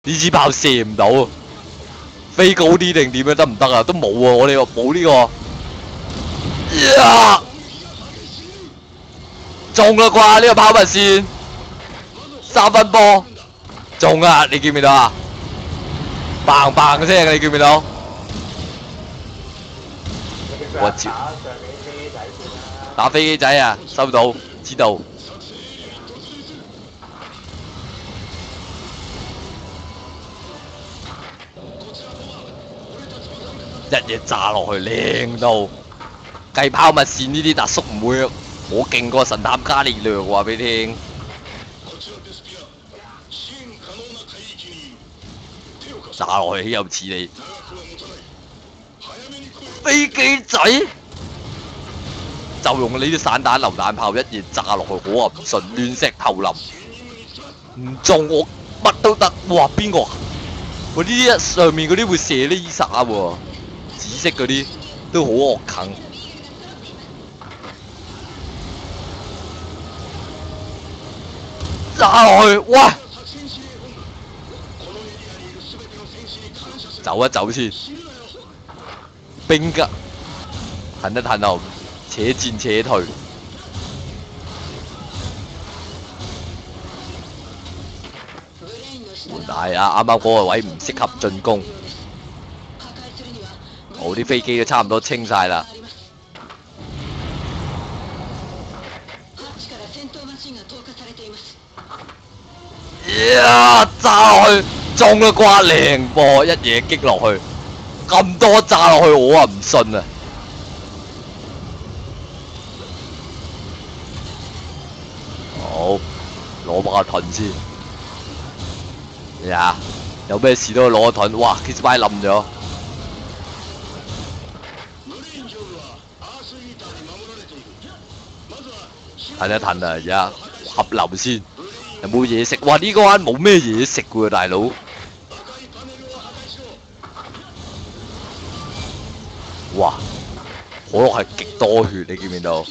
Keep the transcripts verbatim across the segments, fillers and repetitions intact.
呢支炮射唔到，飛高啲定點樣得唔得啊？都冇喎，我哋冇呢個。呀！中啦啩呢個拋物線，三分波中啊！你見唔見到啊？嘭嘭聲，你見唔見到？我接打飛機仔啊！收到，知道。一嘢炸落去，靚到計拋物線呢啲特叔唔會我勁過神探伽利略話俾你聽。炸落去豈有此理！飛機仔就用呢啲散彈榴彈炮一嘢炸落去，我啊唔信亂石投林，唔中我乜都得。哇！邊個？我呢啲上面嗰啲會射呢撒喎。紫色嗰啲都好惡啃，炸落去，哇！走一走先，兵噶，騰一騰後，且戰且退。換大啊！啱啱嗰個位唔適合進攻。我啲飛機都差唔多清晒啦。呀！炸落去，中啦啩，靚噃！一嘢擊落去，咁多炸落去，我啊唔信啊！好，攞把盾先。呀！有咩事都攞盾，哇 ！Kiss by 冧咗。騰一騰啊！而家合流先，有冇嘢食？哇！呢個彎冇咩嘢食喎，大佬。哇！可樂係極多血，你見唔見到？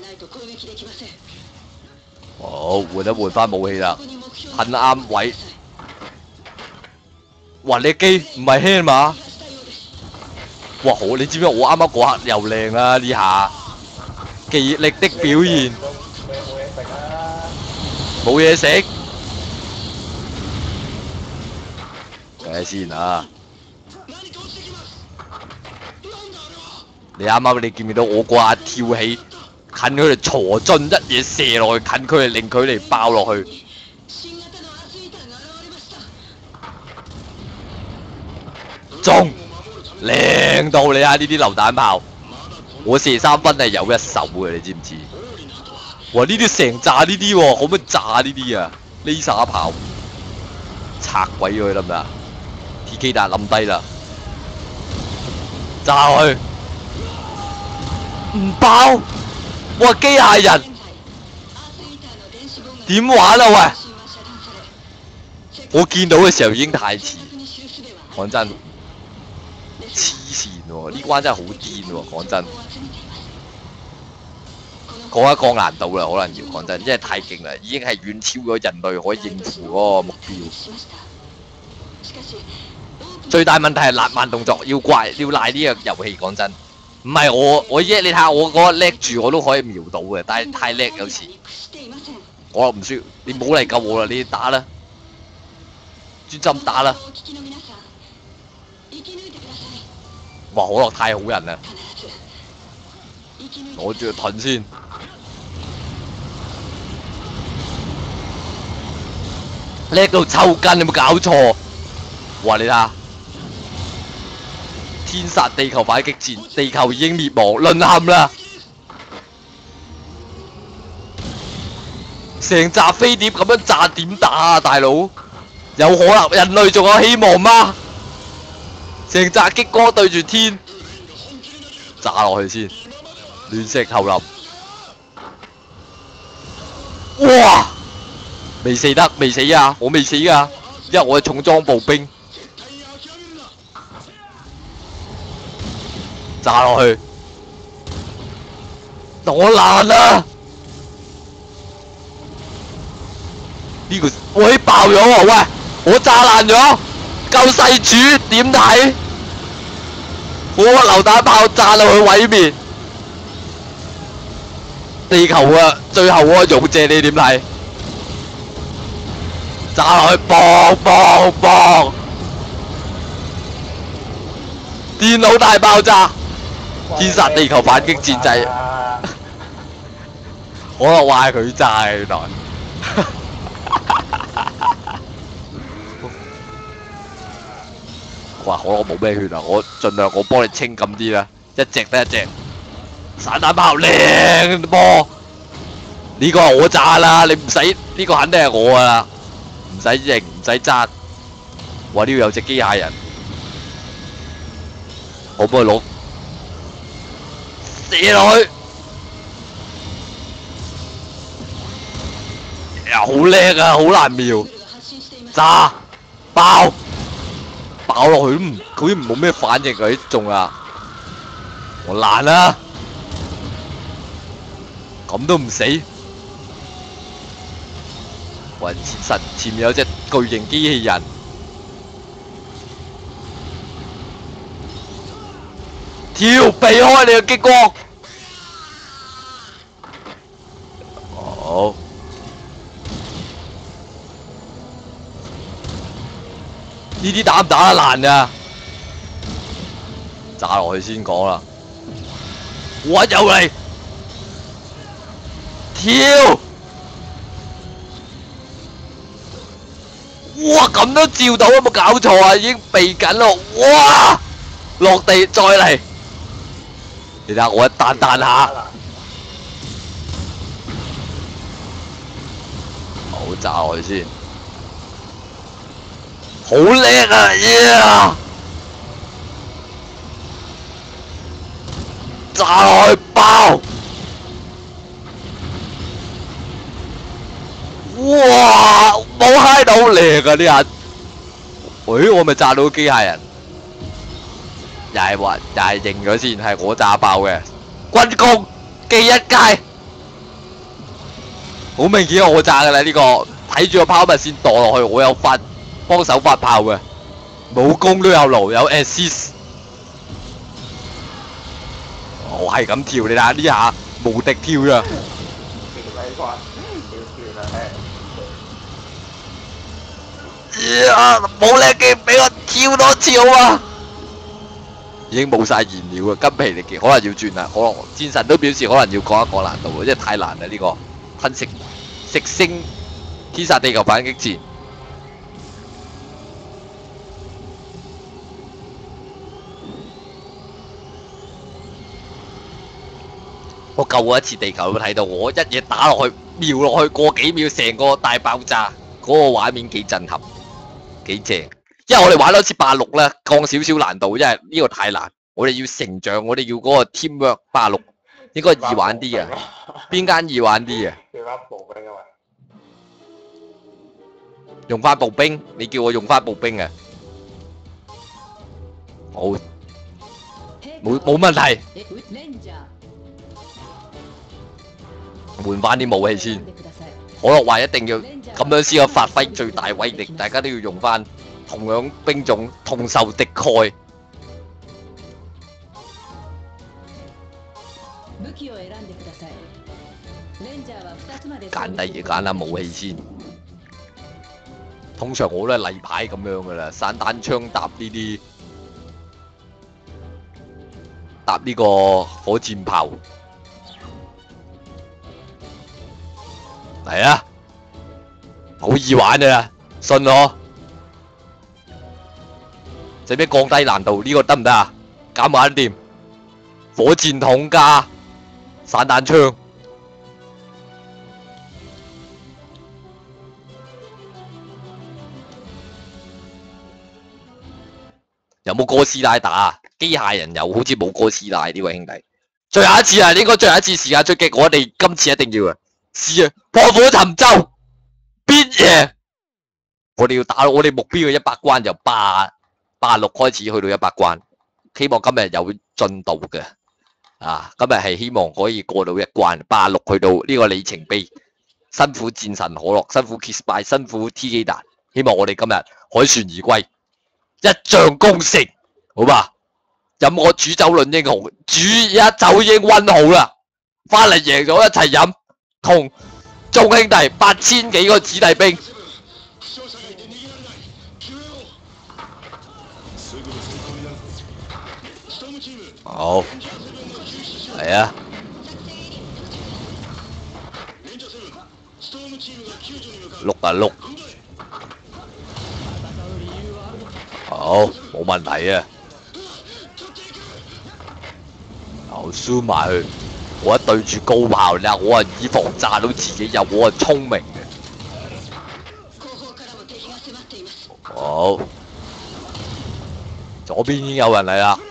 好，換一換翻武器啦，噴啱位。哇！你機唔係輕嘛？哇！好，你知唔知我啱啱嗰刻又靚啦呢下，技力的表現。冇嘢食，睇下先啊！你啱啱你見唔見到我嗰下跳起，近佢哋鋤進一嘢射落去，近佢哋令佢哋爆落去，中靚到你啊！呢啲榴彈炮，我射三分係有一手嘅，你知唔知？哇！呢啲成炸呢啲喎，可唔可以炸呢啲啊？呢撒炮拆鬼咗佢得唔得啊 ？T K 達冧低啦，炸落去唔爆！哇！機械人點玩啊？喂！我見到嘅時候已經太遲，講真，黐線喎！呢關真係好癲喎，講真。降一降難度啦，可能要講真，因為太勁啦，已經係遠超咗人類可以應付嗰個目標。最大問題係攔慢動作，要怪要賴呢個遊戲。講真，唔係我我一你睇下我嗰個叻住，我都可以瞄到嘅，但係太叻有時。我唔需要，你唔好嚟救我啦，你打啦，專心打啦。哇！可樂太好人啦，攞住個盾先。叻到抽筋，有冇搞錯？哇！你睇下，天殺地球反擊戰，地球已經滅亡，淪陷啦！成紮飛碟咁樣炸點打啊，大佬？有可能人類仲有希望嗎？成紮激光對住天，炸落去先，亂石投林。哇！未死得，未死啊！我未死噶，因為我係重裝步兵。炸落去，我爛啦！呢個喂爆咗喎！喂， 我炸爛咗，救世主點睇？我個榴彈炮炸落去毀滅地球啊！最後嗰個勇者你點睇？炸落去，砰砰砰！電腦大爆炸，天殺地球反擊戰制。可能話係佢炸嘅原來。哇！可樂冇咩血啊，我盡量我幫你清咁啲啦，一隻得一隻。散彈炮靚波，呢個係我炸啦，你唔使呢個肯定係我噶啦，唔使認唔使揸。哇！呢度有隻機械人，可唔可以攞射落去？呀，好叻啊，好難瞄，炸爆！爆落去都唔，佢都冇咩反應佢中啊！我爛啦，咁都唔死。喂，前前面有隻巨型機器人，跳避開你嘅激光。好。呢啲打唔打得爛㗎？炸落去先講啦！我又嚟跳！哇！咁都照到，有冇搞錯啊？已經避緊咯！哇！落地再嚟，你睇下我一彈彈下，好炸落去先。好叻啊！呀！炸落去爆！哇！冇嗨到靚啊！啲人，喂，我咪炸到機械人，又係話又係認咗先，係我炸爆嘅。軍工記一階，好明顯係我炸㗎啦！呢個睇住個拋物線墮落去，我有發。幫手發炮嘅，武功都有爐，有 assist。我係咁跳，你睇下呢下無敵跳咋。呀！冇叻嘅，俾我跳多次好啊！已經冇晒燃料啊，筋疲力竭，可能要轉啦。可能戰神都表示可能要降一降難度，因為太難啦呢個吞食食星天殺地球反擊戰。我救過一次地球，有冇睇到我一嘢打落去，瞄落去過幾秒，成個大爆炸，嗰、那個畫面幾震撼，幾正。因為我哋玩多次八六咧，降少少難度，因為呢個太難，我哋要成長，我哋要嗰個 teamwork 八六，應該易玩啲啊。邊間易玩啲啊？用翻步兵，你叫我用翻步兵啊？好，冇冇問題。換翻啲武器先，可樂話一定要咁樣先可發揮最大威力，大家都要用翻同樣兵種，同仇敵愾。揀第二揀下武器先，通常我都係例牌咁樣噶啦，散彈槍搭呢啲，搭呢個火箭炮。係啊，好易玩㗎，信我。使唔使降低難度？呢個得唔得啊？搞玩掂。火箭筒加散彈槍。有冇哥斯拉打啊？機械人有，好似冇哥斯拉呢位兄弟。最後一次啊，應該最後一次時間出擊，我哋今次一定要啊！是啊，破釜沉舟，必贏！我哋要打我哋目標嘅一百關，由八八六開始去到一百關，希望今日有進度嘅。啊，今日係希望可以過到一關，八六去到呢個里程碑。辛苦戰神可樂，辛苦 Kissby，辛苦 T 基達。 希望我哋今日凱旋而歸，一將功成，好吧？飲我煮酒論英雄，煮而家酒已經溫好啦，翻嚟贏咗一齊飲，同眾兄弟八千幾個子弟兵。好，嚟啊！碌啊碌，好，冇問題啊！好，輸埋去，我一對住高炮咧，我係以防炸到自己有，我係聰明嘅。好，左邊已經有人嚟啦。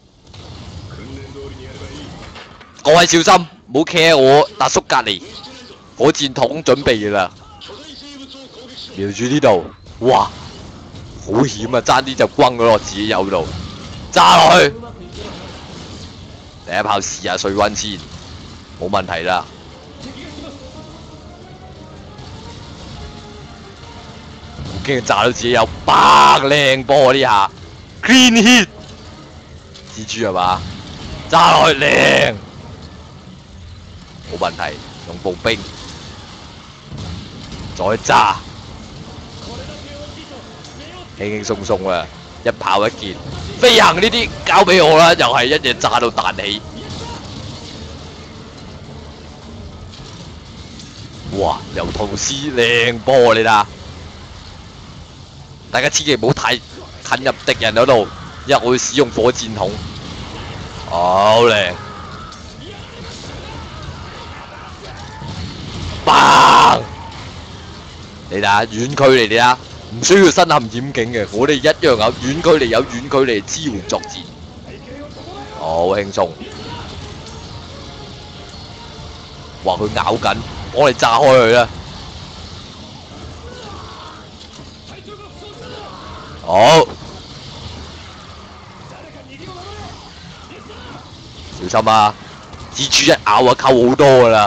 各位小心，唔好企喺我達叔隔離，火箭筒準備嘅啦，瞄住呢度，哇，好險啊！爭啲就轟咗落自己友度，炸落去，第一炮試下水溫先，冇問題啦。驚炸到自己友，爆靚波呢下 ，clean hit， 蜘蛛係嘛？炸落去靚。冇問題，用步兵再炸，輕輕鬆鬆啊！一炮一件，飛行呢啲交俾我啦，又係一嘢炸到彈起。哇！由圖師靚波你睇下，大家千祈唔好太近入敵人嗰度，因為我會使用火箭筒，好靚。bang！你睇下遠距離你啊，唔需要身陷險境嘅，我哋一樣有遠距離有遠距離支援作戰，好輕鬆。哇！佢咬緊，我哋炸開佢啦。好，小心啊！蜘蛛一咬啊，扣好多噶啦。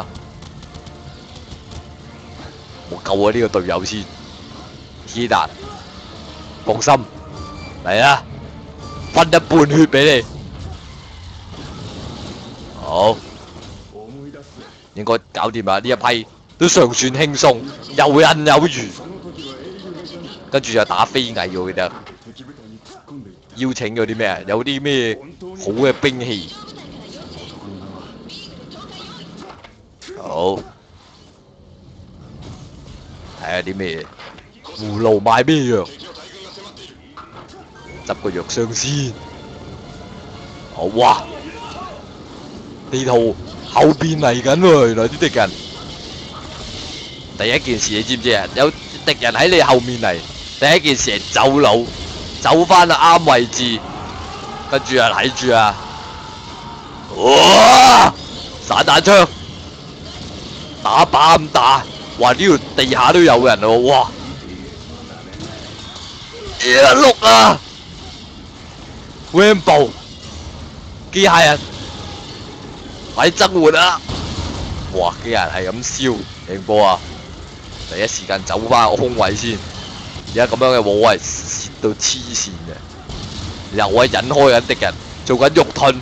我救下呢個隊友先 ，T 達，放心，嚟啊，分一半血俾你，好，應該搞掂啦，呢一批都尚算輕鬆，游刃有餘，跟住就打飛蟻我記得，邀請咗啲咩啊？有啲咩好嘅兵器，好。睇下啲咩葫蘆賣咩藥，執個藥箱先。好哇！地圖後邊嚟緊喎，原來啲敵人。第一件事你知唔知啊？有敵人喺你後面嚟，第一件事係走佬，走翻啱位置，跟住啊睇住啊，哇！散彈槍，打靶咁打。哇！呢條地下都有人喎，哇！一碌啊 ！Rambo 機械人，快啲增援啊！哇！機械人係咁燒，靚波啊！第一時間走翻個空位先。而家咁樣嘅我係蝕到黐線嘅，又係引開緊敵人，做緊肉盾。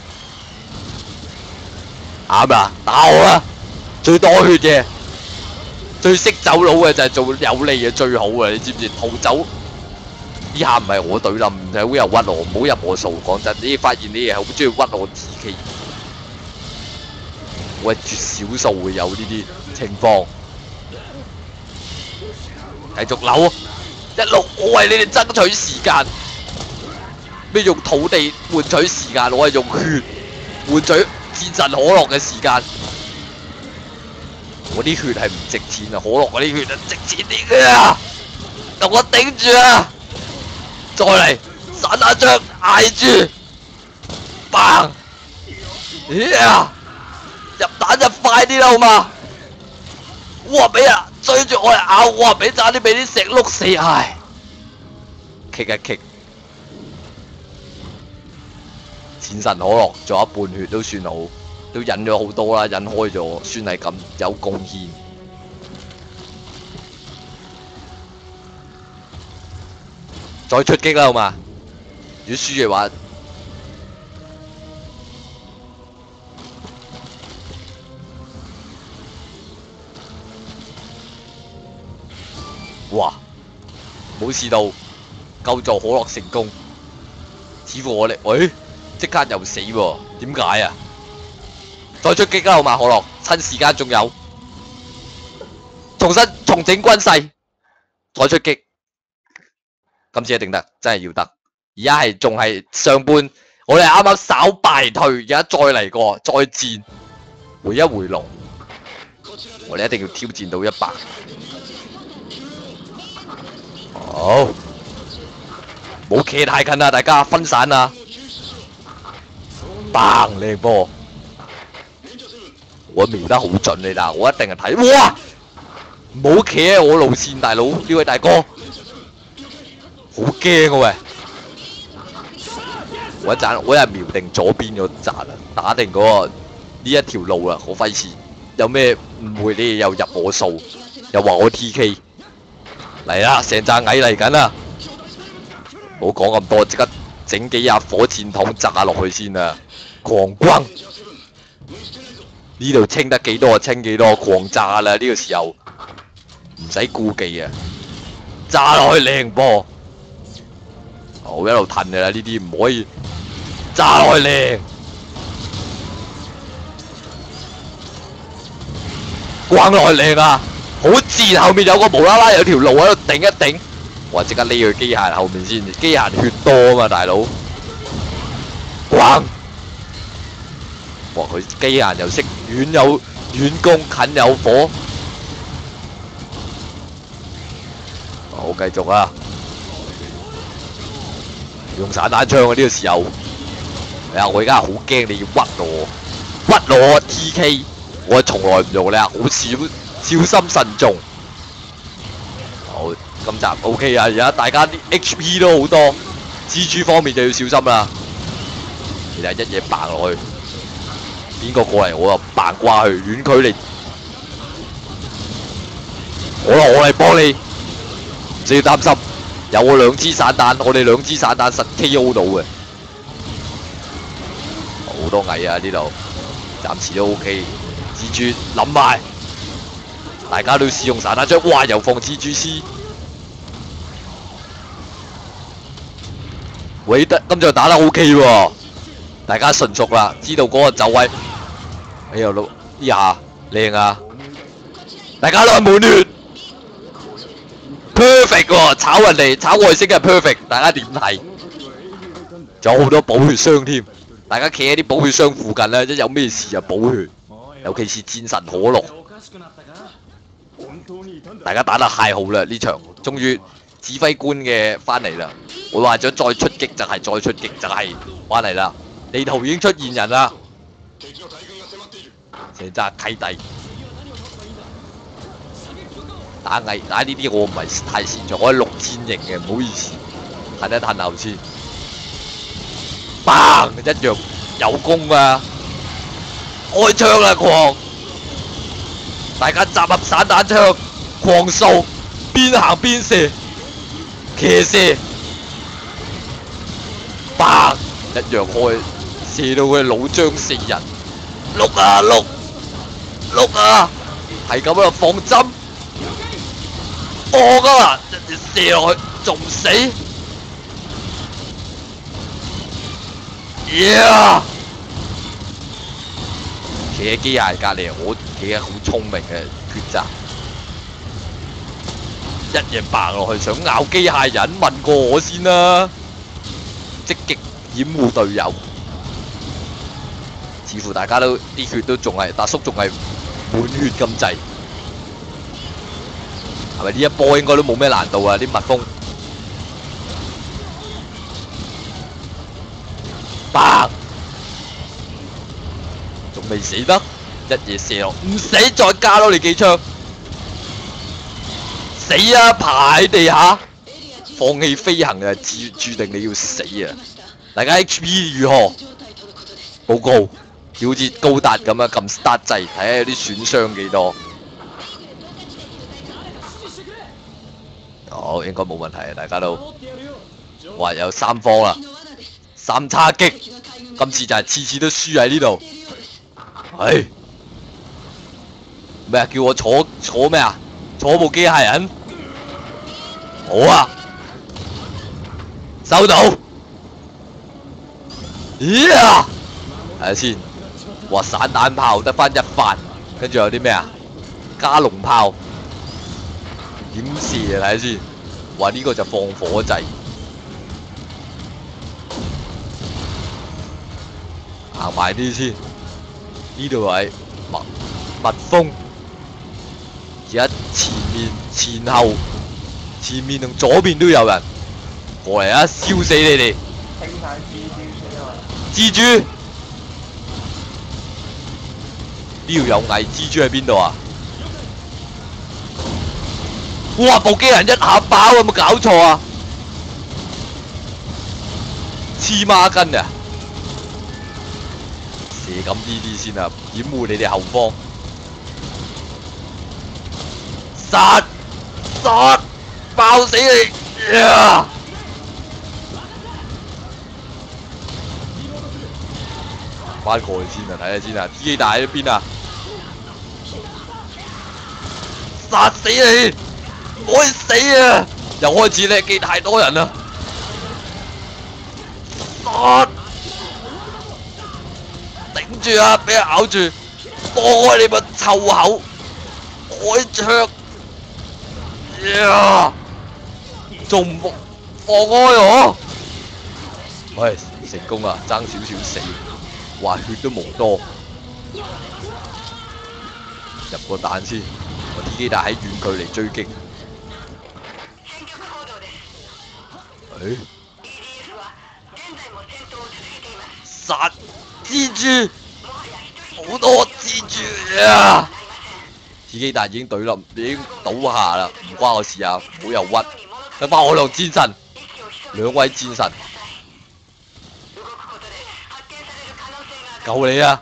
啱啦，打我啦！最多血嘅。最識走佬嘅就係做有利嘅最好啊！你知唔知？逃走呢下唔係我對冧，唔係好有屈我，唔好入我數。講真，你發現你係好中意屈我 T K， 我係絕少數會有呢啲情況。繼續扭，一路我為你哋爭取時間。咩用土地換取時間？我係用血換取戰神可樂嘅時間。我啲血係唔值錢啊，可樂嗰啲血係值錢啲嘅啊！同我頂住啊！再嚟散彈槍挨住 ，bang！ 呀！入彈就快啲啦，好嘛？哇！俾啊追住我嚟咬，哇！俾差啲俾啲石碌死，唉！棘一棘，戰神可樂仲有一半血都算好。都引咗好多啦，引開咗，算係咁有貢獻。 再出擊啦，好嘛？如果輸嘅話，哇！冇事到，救助可樂成功。似乎我哋，喂、哎，即刻又死喎？點解啊？再出擊啦，好嘛？可樂，趁時間仲有，重新重整軍勢，再出擊。今次一定得，真係要得。而家係仲係上半，我哋啱啱稍敗退，而家再嚟過，再戰，回一回籠。我哋一定要挑戰到一百。好，冇企太近啦，大家分散啦。砰！靚波，我瞄得好準你啦，我一定係睇。哇！唔好企喺我路線，大佬，呢位大哥，好驚啊喂！我一陣，我係瞄定左邊嗰扎啦，打定嗰、嗰個呢一條路啦，我費事有咩誤會，你哋又入我數，又話我 T K。嚟啦！成扎蟻嚟緊啦！唔好講咁多，即刻整幾下火箭筒炸落去先啊！狂轟！呢度清得幾多就清幾多，狂炸啦！呢、呢個時候唔使顧忌啊！炸落去靚波！好一路褪㗎啦，呢啲唔可以炸落去靚，轟落去靚啊！好自然，後面有個無啦啦有條路喺度頂一頂，我即刻匿去機械人後面先，機械人血多啊嘛，大佬。咣！哇！佢機械人又識遠有遠攻，近有火。好，繼續啊！用散彈槍啊！呢個時候，係啊！我而家好驚你要屈我，屈我 T K， 我從來唔用你啊，好少。小心慎重。好，今集 O K 啊！而家大家啲 H P 都好多，蜘蛛方面就要小心啦。其實一嘢掟落去，邊個過嚟我就掟qua去，遠距離。好啦，我嚟幫你，唔需要擔心。有我兩支散彈，我哋兩支散彈實 K O 到嘅。好多蟻啊！呢度暫時都 O K。蜘蛛諗埋。大家都試用散彈槍，哇！又放蜘蛛絲，喂得今仗打得 O K 喎，大家純熟啦，知道嗰個走位，哎呀老呢下靚啊！大家都係滿血 ，perfect 喎，炒人哋炒外星人 perfect， 大家點睇？仲有好多補血箱添，大家企喺啲補血箱附近咧，一有咩事就補血，尤其是戰神可樂。大家打得太好啦！呢場終於指揮官嘅翻嚟啦，我話咗再出擊就係再出擊就係翻嚟啦，地圖已經出現人啦，成扎契弟打蟻打呢啲我唔係太擅長，我係陸戰型嘅，唔好意思，褪一褪後先，砰一樣有功啊！開槍啦狂！大家集合散彈槍，狂掃，邊行邊射，騎射，砰！一樣開，射到佢腦漿四人，碌啊碌，碌啊，係咁喺度放針，放啊嘛，一嘢射落去，仲唔死？呀！企喺機械隔離，我企喺好聰明嘅抉擇，一嘢掟落去，想咬機械人，問過我先啦，積極掩護隊友，似乎大家都啲血都仲係，達叔仲係滿血咁滯，係咪呢一波應該都冇咩難度啊？啲蜜蜂，砰！仲未死得，一嘢射落，唔死再加多你幾槍，死啊！爬喺地下，放棄飛行嘅注注定你要死啊！大家 H P 如何？報告，好似高達咁樣撳 start 掣，睇下啲損傷幾多。好，應該冇問題啊！大家都哇！有三方啦，三叉戟，今次就係次次都輸喺呢度。唉，咩啊？叫我坐坐咩啊？坐部機械人？好啊，收到。咦啊！睇下先，哇！散彈炮得翻一發，跟住有啲咩啊？加農炮點射啊？睇下先，哇！呢、這個就放火掣。行埋啲先，呢度係蜜蜜蜂，而家前面前後前面同左邊都有人過嚟啊！燒死你哋！ 清晒蜘蛛先啊！ 蜘蛛呢度有蟻蜘蛛喺邊度啊？哇！部機人一下爆，有冇搞錯啊？黐孖筋啊！射咁呢啲先啊，掩護你哋後方。殺殺爆死你！呀！翻過去先啊，睇下先啊，T 機大喺邊啊？殺死你！唔可以死啊！又開始叻機太多人啦！殺！頂住啊！俾人咬住，放開你個臭口！開槍！呀！仲唔放放開我？喂，成功啦，爭少少死，哇血都冇多。入個彈先，我 T 機大喺遠距離追擊。誒？殺蜘蛛！好多蜘蛛啊！T 機大已經懟冧，已經倒下啦，唔關我事啊！唔好又屈，得翻我同戰神，兩位戰神，救你啊！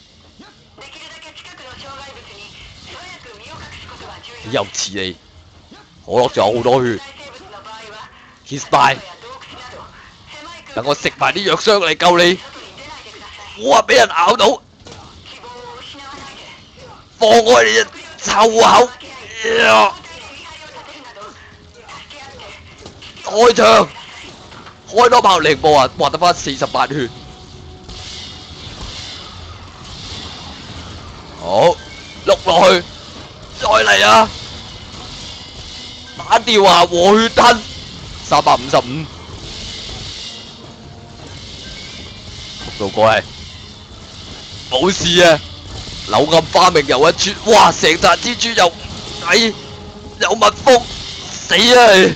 又似你，可樂仲有好多血 ，Kiss die， 等我食埋啲藥箱嚟救你。哇！俾人咬到，放開你隻臭口！呀！開槍，開多炮零步啊！哇！得翻四十八血。好，碌落去，再嚟啊！打掉啊！和血吞，三百五十五，碌到過嚟。冇事啊！柳暗花明又一村，哇！成紮蜘蛛又蟻又蜜蜂，死啊你！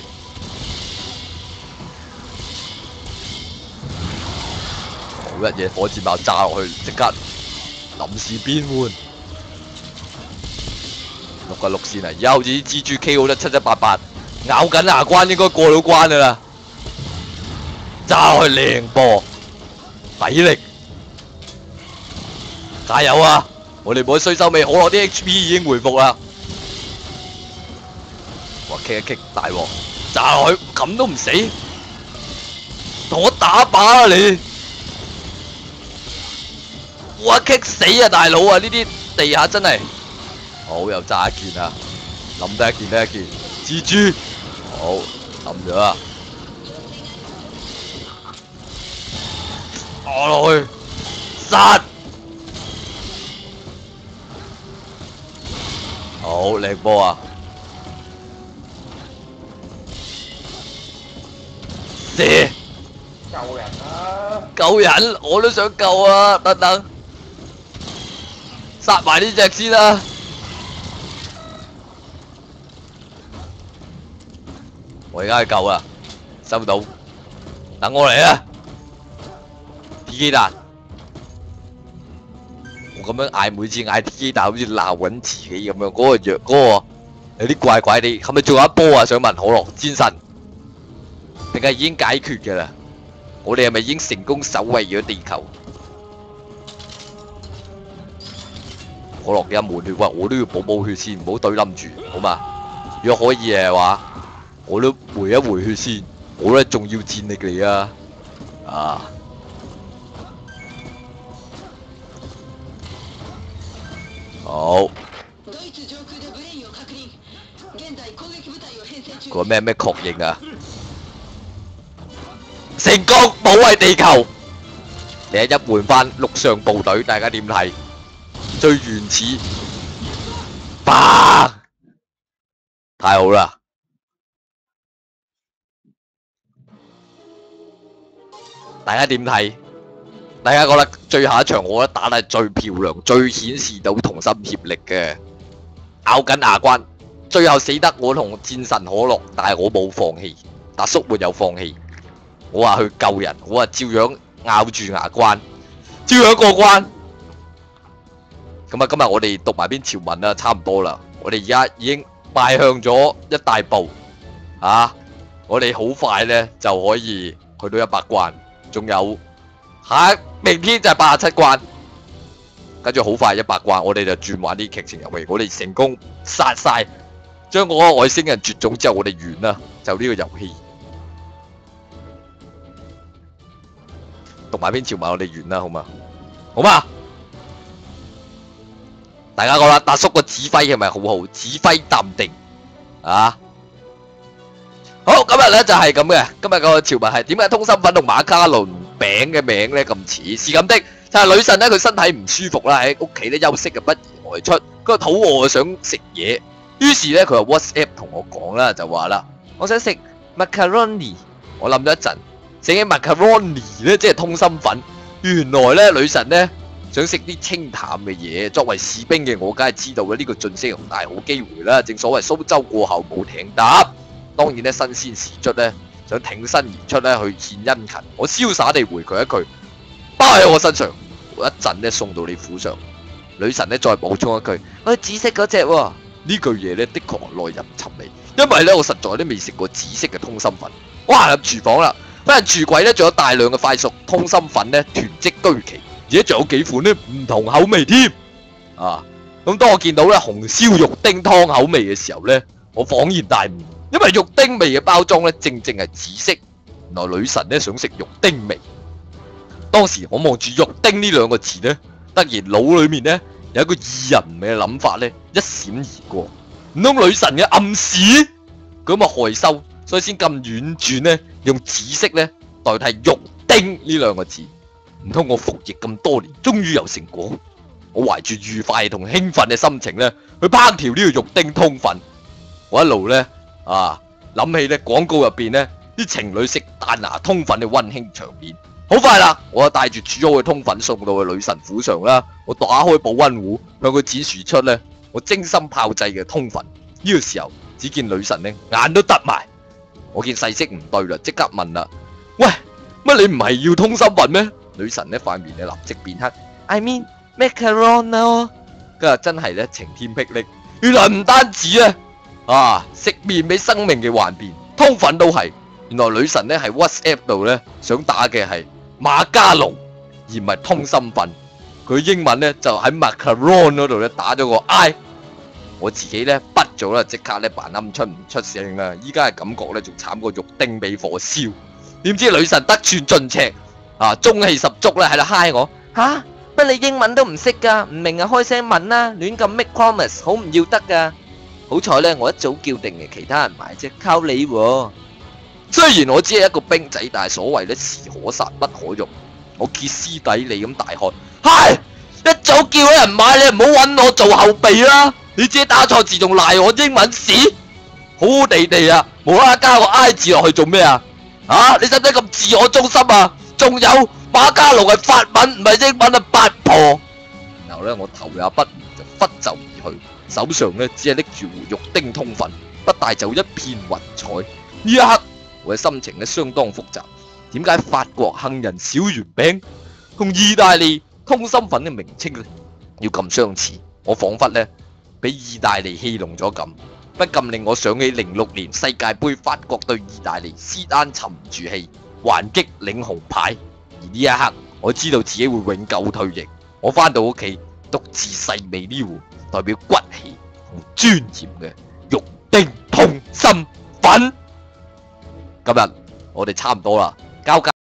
好一嘢火箭炮炸落去，即刻臨時變換。六個六線啊！而家好似啲蜘蛛 K O 得七七八八，咬緊牙關應該過到關噶啦！炸落去靚波，抵力！加油啊！我哋唔好衰收尾，可樂啲 H P 已經回復啦。哇！棘一棘大鑊，炸落去咁都唔死，同我打靶啊你！哇！棘死啊大佬啊！呢啲地下真係好又炸一件啊，冧得一件得一件。蜘蛛好冧咗啦，打落去殺！好靚波啊！射！ 救人啊！ 救人，我都想救啊！等等，殺埋呢隻先啦！我而家去救啊！收到，等我嚟啊 ！T 機大，我咁樣嗌，每次嗌 T 機大好似鬧緊自己咁樣，嗰、那個藥嗰、那個有啲怪怪地，係咪仲有一波啊？想問可樂戰神，定係已經解決嘅啦？我哋係咪已經成功守衛咗地球？可樂嘅一滿血，喂，我都要補補血先，唔好對冧住，好嘛？如果可以嘅話，我都回一回血先， 我咧重要戰力嚟啊！啊！好。個咩咩確認啊？成功保衛地球。你一換翻陸上部隊，大家點睇？最原始，吧！太好啦！大家點睇？大家覺得最後一場我覺得打得係最漂亮、最顯示到同心協力嘅，咬緊牙關。最後死得我同戰神可樂，但係我冇放棄，達叔沒有放棄。我話去救人，我話照樣咬住牙關，照樣過關。咁啊，今日我哋讀埋篇潮文啦，差唔多啦。我哋而家已經邁向咗一大步，啊！我哋好快呢就可以去到一百關，仲有下明天就係八十七關，跟住好快一百關，我哋就轉玩啲劇情遊戲。我哋成功殺晒。將嗰個外星人絕種之後，我哋完啦，就呢個遊戲。讀埋篇潮文，我哋完啦，好嘛？好嘛？大家覺得達叔個指揮係咪好好？指揮淡定啊！好，今日咧就係咁嘅。今日個潮文係點解通心粉同馬卡龍餅嘅名咧咁似？是咁的，就係女神咧，佢身體唔舒服啦，喺屋企咧休息嘅，不宜外出。佢肚餓想食嘢。於是咧，佢話 WhatsApp 同我講啦，就話啦，我想食 macaroni。我諗咗一陣，醒起 macaroni 咧，即係通心粉。原來咧，女神咧想食啲清淡嘅嘢。作為士兵嘅我，梗係知道嘅呢個晉升大好機會啦。正所謂蘇州過後冇艇搭。當然咧，新鮮時卒咧想挺身而出咧去獻殷勤。我瀟灑地回佢一句，包喺我身上，我一陣咧送到你府上。女神咧再補充一句，我紫色嗰隻喎。呢句嘢咧，的確耐人尋味，因為咧我實在都未食過紫色嘅通心粉。哇！入廚房啦，發現廚櫃咧仲有大量嘅快熟通心粉咧囤積居奇，而且仲有幾款咧唔同口味添。啊！咁當我見到咧紅燒肉丁湯口味嘅時候咧，我恍然大悟，因為肉丁味嘅包裝咧正正係紫色。原來女神咧想食肉丁味。當時我望住肉丁呢兩個字咧，突然腦裏面咧〜有一個異人嘅諗法咧，一閃而過。唔通女神嘅暗示？咁啊害羞，所以先咁婉轉咧，用紫色咧代替肉丁呢兩個字。唔通我服役咁多年，終於有成果？我懷住愉快同興奮嘅心情咧，去烹調呢個肉丁通粉。我一路咧啊諗起咧廣告入邊咧啲情侶食彈牙通粉嘅溫馨場面。好快啦！我就帶住煮好嘅通粉送到去女神府上啦。我打開保溫壺，向佢展示出咧我精心炮製嘅通粉。呢、這個時候，只見女神咧眼都凸埋。我見勢色唔對啦，即刻問啦：喂，乜你唔係要通心粉咩？女神咧塊面咧立即變黑。I mean macaroni。今日真係咧晴天霹靂，原來唔單止咧啊食麵俾生命嘅幻變，通粉都係。原來女神咧喺 WhatsApp 度咧想打嘅係馬加龍，而唔係通心粉。佢英文咧就喺 macaron 嗰度咧打咗個 I。我自己咧筆咗啦，即刻咧扮啱出唔出聲啦。依家嘅感覺咧仲慘過肉丁俾火燒。點知女神得寸進尺啊，中氣十足咧喺度嗨我吓，乜你英文都唔識噶？唔明啊開聲問啦，亂咁 make promise 好唔要得噶。好彩咧我一早叫定嘅其他人買啫，靠你喎。雖然我只係一個兵仔，但係所謂咧士可殺不可辱。我歇斯底里咁大喝：嗨！一早叫咗人買，你唔好揾我做後備啦！你自己打錯字仲賴我英文屎，好好地地啊！無啦啦加個 I 字落去做咩啊？啊！你使唔使咁自我中心啊？仲有馬加龍係法文唔係英文啊，八婆！然後咧我頭也不回就拂袖而去，手上咧只係拎住壺肉丁通粉，不帶走一片雲彩。呢一刻我嘅心情咧相當複雜。點解法國杏仁小圓餅同意大利通心粉嘅名稱咧要咁相似？我彷彿咧俾意大利戲弄咗咁，不禁令我想起零六年世界盃法國對意大利，施丹沉唔住氣還擊領紅牌。而呢一刻我知道自己會永久退役。我返到屋企獨自細味呢壺代表骨氣同尊嚴嘅肉丁通心粉。今日我哋差唔多啦，交界。